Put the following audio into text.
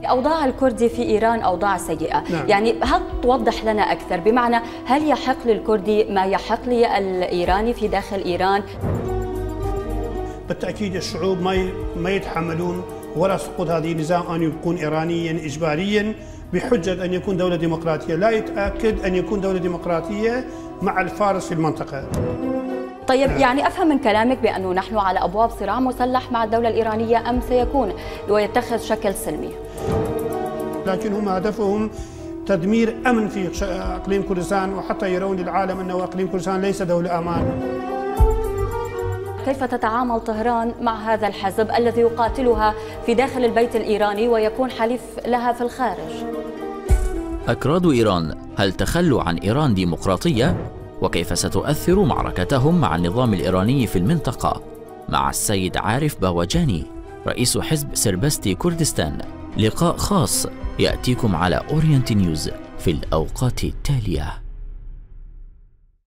أوضاع الكردي في إيران أوضاع سيئة. نعم. يعني هل توضح لنا أكثر، بمعنى هل يحق للكردي ما يحق للإيراني في داخل إيران؟ بالتأكيد الشعوب ما يتحملون ولا سقوط هذه النظام أن يكون إيرانيا إجباريا بحجة أن يكون دولة ديمقراطية. لا يتأكد أن يكون دولة ديمقراطية مع الفارس في المنطقة. طيب يعني أفهم من كلامك بأنه نحن على أبواب صراع مسلح مع الدولة الإيرانية أم سيكون ويتخذ شكل سلمي؟ لكن هم هدفهم تدمير أمن في أقليم كردستان، وحتى يرون للعالم أن أقليم كردستان ليس دولة أمان. كيف تتعامل طهران مع هذا الحزب الذي يقاتلها في داخل البيت الإيراني ويكون حليف لها في الخارج؟ أكراد إيران هل تخلوا عن إيران ديمقراطية؟ وكيف ستؤثر معركتهم مع النظام الإيراني في المنطقة؟ مع السيد عارف باوجاني رئيس حزب سربستي كردستان. لقاء خاص يأتيكم على أورينت نيوز في الأوقات التالية.